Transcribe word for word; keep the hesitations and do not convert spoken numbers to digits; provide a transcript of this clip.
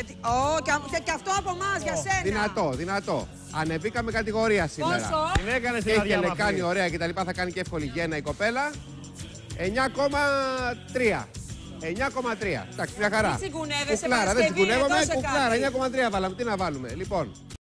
Γιατί... Oh, και, και, και αυτό από εμάς για σένα. Δυνατό, δυνατό. Ανεβήκαμε κατηγορία σήμερα. Πόσο? Την έκανε στην Έχει αδειά κάνει ωραία και τα λοιπά. Θα κάνει και εύκολη γέννα η κοπέλα. εννιά κόμμα τρία. εννιά κόμμα τρία. Εντάξει, μια χαρά. Δεν τσιγκουνεύεσαι, Κουκλάρα, δεν Παρασκευή, τσιγκουνεύομαι. δώσε Κουκλάρα, κάτι. εννιά κόμμα τρία βάλαμε. Τι να βάλουμε. Λοιπόν.